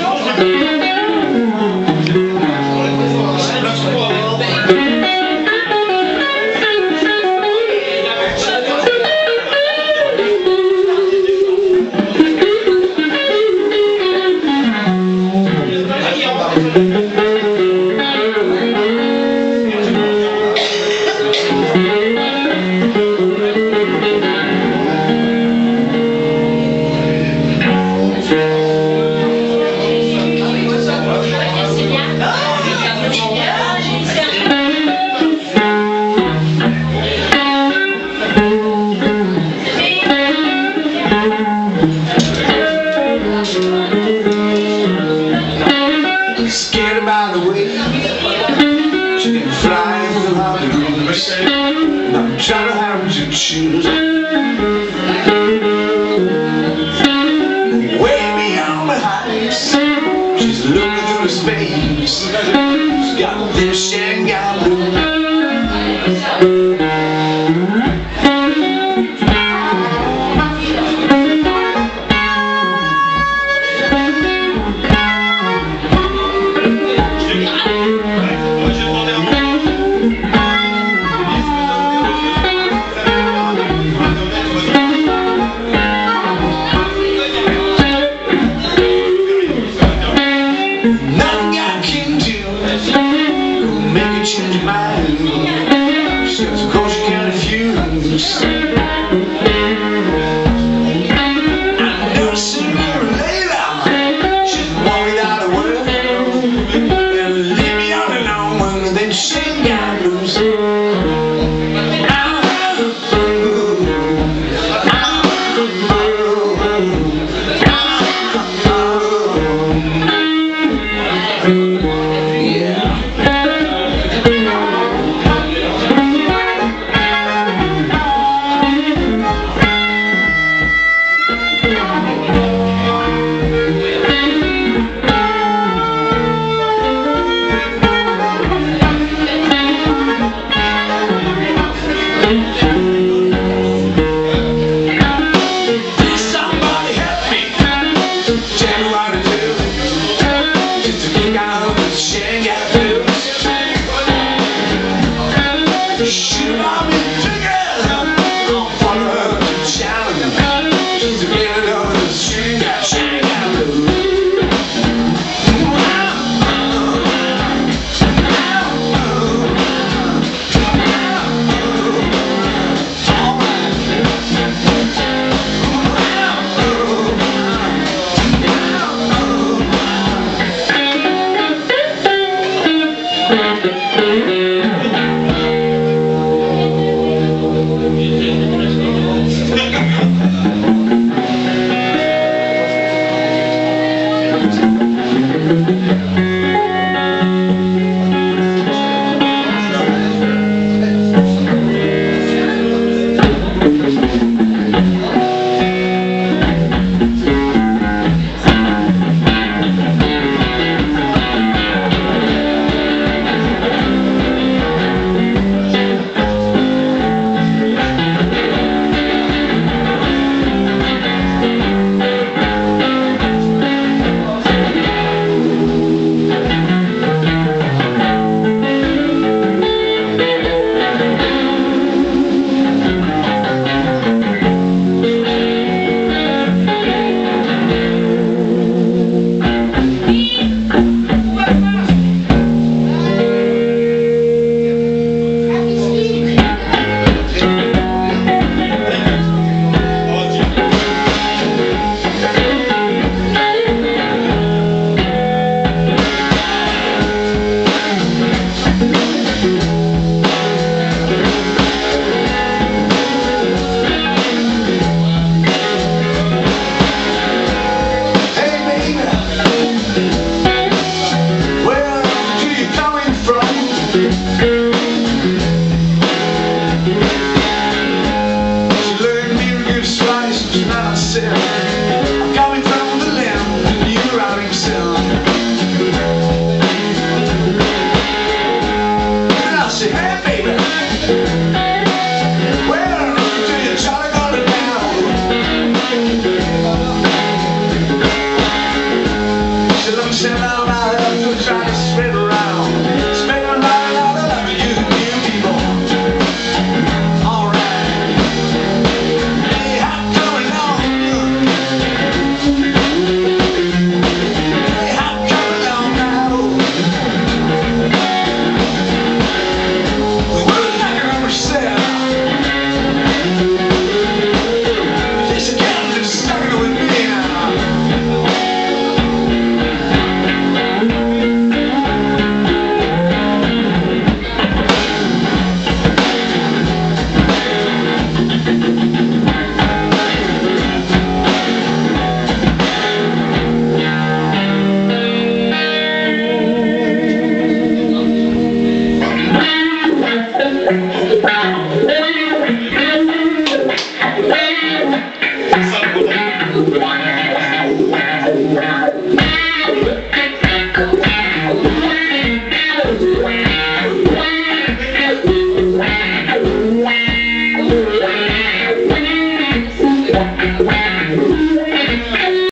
Scared about the way she can fly without the roots. And I'm trying to have to choose. Way beyond the heights, she's looking through the space. She's got this Shanghai blue. Nothing I can do will make her change her mind. She says, of course you can't refuse. I know sooner or later she's walking out of work and leave me all alone, and then she got loose. Somebody help me, tell me what to do, just to kick out the Shanghai blues. Should I be together? I'll follow her to challenge. She's a minute of the Shanghai blues. I'm coming from the land, you're out himself. And I say, hey baby, where do you try to go to town? She sunshine on